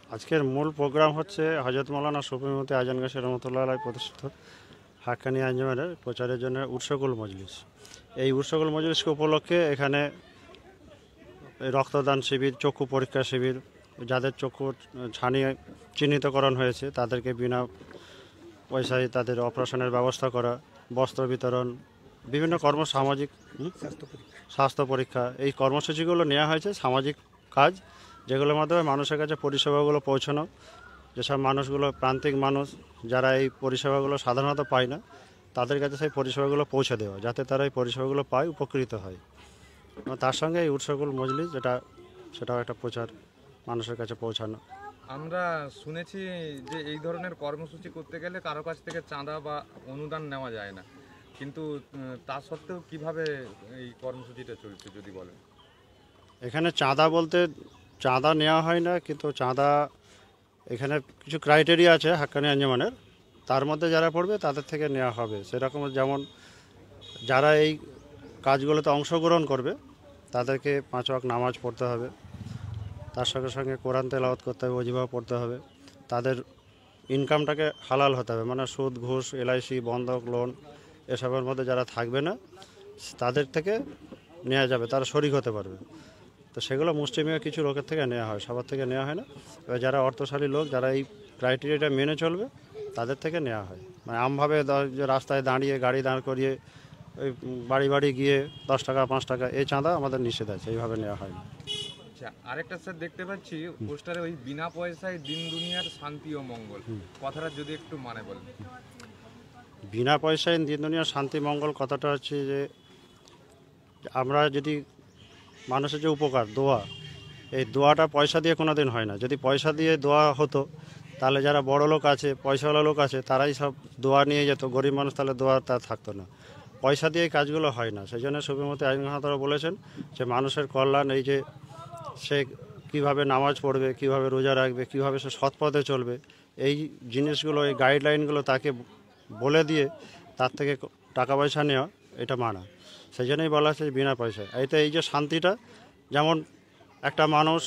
আজকের মূল প্রোগ্রাম হচ্ছে হযরত মাওলানা সুফি মুফতি আজান গাছী রহমতুল্লাহ আলাইহি প্রতিষ্ঠিত হাক্কানি আঞ্জুমানের প্রচারের জন্য উৎসকুল মজলিস। এই উৎসকুল মজলিসকে উপলক্ষে এখানে রক্তদান শিবির, চক্ষু পরীক্ষা শিবির, যাদের চক্ষু ছানিয়ে চিহ্নিতকরণ হয়েছে তাদেরকে বিনা পয়সায় তাদের অপারেশনের ব্যবস্থা করা, বস্ত্র বিতরণ, বিভিন্ন সামাজিক স্বাস্থ্য পরীক্ষা, এই কর্মসূচিগুলো নেওয়া হয়েছে। সামাজিক কাজ যেগুলোর মাধ্যমে মানুষের কাছে পরিষেবাগুলো পৌঁছানো, যেসব মানুষগুলো প্রান্তিক মানুষ যারা এই পরিষেবাগুলো সাধারণত পায় না, তাদের কাছে সেই পরিষেবাগুলো পৌঁছে দেওয়া, যাতে তারা এই পরিষেবাগুলো পায়, উপকৃত হয়। এবং তার সঙ্গে এই উৎসকুল মজলিস সেটাও একটা প্রচার, মানুষের কাছে পৌঁছানো। আমরা শুনেছি যে এই ধরনের কর্মসূচি করতে গেলে কারো কাছ থেকে চাঁদা বা অনুদান নেওয়া যায় না, কিন্তু তা সত্ত্বেও কিভাবে এই কর্মসূচিটা চলছে যদি বলেন। এখানে চাঁদা বলতে চাঁদা নেওয়া হয় না, কিন্তু চাঁদা এখানে কিছু ক্রাইটেরিয়া আছে হাক্কানি আঞ্জুমানের, তার মধ্যে যারা পড়বে তাদের থেকে নেওয়া হবে। সেরকম যেমন যারা এই কাজগুলোতে অংশগ্রহণ করবে তাদেরকে 5 ওয়াক্ত নামাজ পড়তে হবে, তার সঙ্গে সঙ্গে কোরআন তেলাওয়াত করতে হবে, ওজিফা পড়তে হবে। তাদের ইনকামটাকে হালাল হতে হবে, মানে সুদ, ঘুষ, LIC, বন্ধক, লোন এসবের মধ্যে যারা থাকবে না তাদের থেকে নেওয়া যাবে, তারা শরিক হতে পারবে। তো সেগুলো মুসলিমীয় কিছু লোকের থেকে নেওয়া হয়, সবার থেকে নেওয়া হয় না। এবার যারা অর্থশালী লোক, যারা এই ক্রাইটেরিয়াটা মেনে চলবে তাদের থেকে নেওয়া হয়। মানে আমভাবে যে রাস্তায় দাঁড়িয়ে গাড়ি দাঁড় করিয়ে ওই বাড়ি বাড়ি গিয়ে 10 টাকা 5 টাকা এই চাঁদা আমাদের নিষেধ আছে, এইভাবে নেওয়া হয় না। আচ্ছা, আরেকটা স্যার দেখতে পাচ্ছি পোস্টারে ওই বিনা পয়সায় দিন দুনিয়ার শান্তি ও মঙ্গল কথাটা যদি একটু মানে বলেন। বিনা পয়সায় দিন দুনিয়ার শান্তি মঙ্গল কথাটা হচ্ছে যে আমরা যদি মানুষের যে উপকার, দোয়া, এই দোয়াটা পয়সা দিয়ে কোনো দিন হয় না। যদি পয়সা দিয়ে দোয়া হতো তাহলে যারা বড় লোক আছে, পয়সাওয়ালা লোক আছে, তারাই সব দোয়া নিয়ে যেত, গরিব মানুষ তাহলে দোয়া তার থাকতো না। পয়সা দিয়ে এই কাজগুলো হয় না। সেই জন্য সুফি মুফতি আজান গাছী বলেছেন যে মানুষের কল্যাণ, এই যে সে কীভাবে নামাজ পড়বে, কীভাবে রোজা রাখবে, কীভাবে সে সৎ পথে চলবে, এই জিনিসগুলো, এই গাইডলাইনগুলো তাকে বলে দিয়ে তার থেকে টাকা পয়সা নেওয়া এটা মানা। সেই জন্যই বলা আছে বিনা পয়সায়। এতে এই যে শান্তিটা, যেমন একটা মানুষ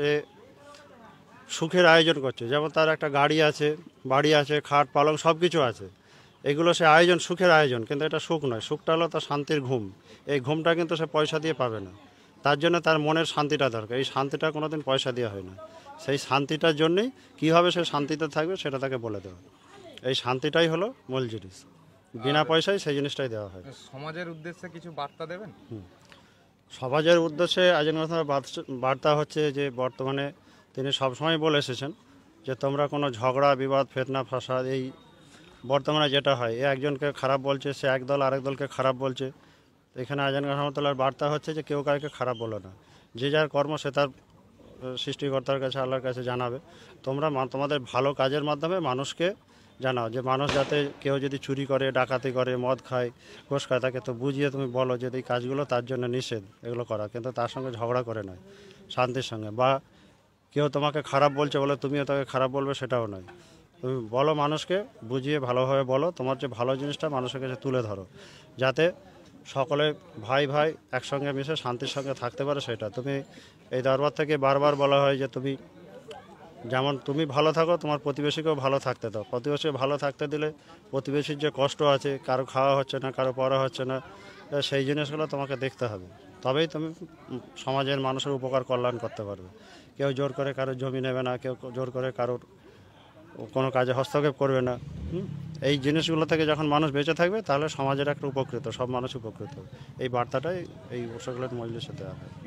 সুখের আয়োজন করছে, যেমন তার একটা গাড়ি আছে, বাড়ি আছে, খাট পালং সব কিছু আছে, এগুলো সে আয়োজন, সুখের আয়োজন, কিন্তু এটা সুখ নয়। সুখটা হলো তার শান্তির ঘুম। এই ঘুমটা কিন্তু সে পয়সা দিয়ে পাবে না। তার জন্য তার মনের শান্তিটা দরকার। এই শান্তিটা কোনো দিন পয়সা দিয়ে হয় না। সেই শান্তিটার জন্যেই কীভাবে সে শান্তিতে থাকবে সেটা তাকে বলে দেওয়া। এই শান্তিটাই হলো মূল জিনিস। বিনা পয়সায় সেই জিনিসটাই দেওয়া হয়। সমাজের উদ্দেশ্যে কিছু বার্তা দেবেন? সমাজের উদ্দেশ্যে আজান গাছীর বার্তা হচ্ছে যে বর্তমানে তিনি সবসময় বলে এসেছেন যে তোমরা কোনো ঝগড়া, বিবাদ, ফিতনা, ফাসাদ, এই বর্তমানে যেটা হয়, এ একজনকে খারাপ বলছে, সে এক দল আরেক দলকে খারাপ বলছে। এখানে আজান গাছী রহমতুল্লাহর বার্তা হচ্ছে যে কেউ কাউকে খারাপ বলো না, যে যার কর্ম সে তার সৃষ্টিকর্তার কাছে, আল্লাহর কাছে জানাবে। তোমরা তোমাদের ভালো কাজের মাধ্যমে মানুষকে জানাও, যে মানুষ যাতে কেউ যদি চুরি করে, ডাকাতি করে, মদ খায়, ঘুষ খায়, তাকে তো বুঝিয়ে তুমি বলো যে এই কাজগুলো তার জন্য নিষেধ, এগুলো করা, কিন্তু তার সঙ্গে ঝগড়া করে নয়, শান্তির সঙ্গে। বা কেউ তোমাকে খারাপ বলছে বলে তুমিও তাকে খারাপ বলবে, সেটাও নয়। তুমি বলো, মানুষকে বুঝিয়ে ভালোভাবে বলো, তোমার যে ভালো জিনিসটা মানুষের কাছে তুলে ধরো, যাতে সকলে ভাই ভাই একসঙ্গে মিশে শান্তির সঙ্গে থাকতে পারে। সেটা তুমি এই দরবার থেকে বারবার বলা হয় যে তুমি যেমন তুমি ভালো থাকো, তোমার প্রতিবেশীকেও ভালো থাকতে দাও। প্রতিবেশীকে ভালো থাকতে দিলে প্রতিবেশীর যে কষ্ট আছে, কারো খাওয়া হচ্ছে না, কারো পড়া হচ্ছে না, সেই জিনিসগুলো তোমাকে দেখতে হবে। তবেই তুমি সমাজের মানুষের উপকার, কল্যাণ করতে পারবে। কেউ জোর করে কারোর জমি নেবে না, কেউ জোর করে কারোর কোনো কাজে হস্তক্ষেপ করবে না। এই জিনিসগুলো থেকে যখন মানুষ বেঁচে থাকবে তাহলে সমাজের একটা উপকৃত, সব মানুষ উপকৃত। এই বার্তাটাই এই উৎসগুলোর মজলিসে দেওয়া হয়।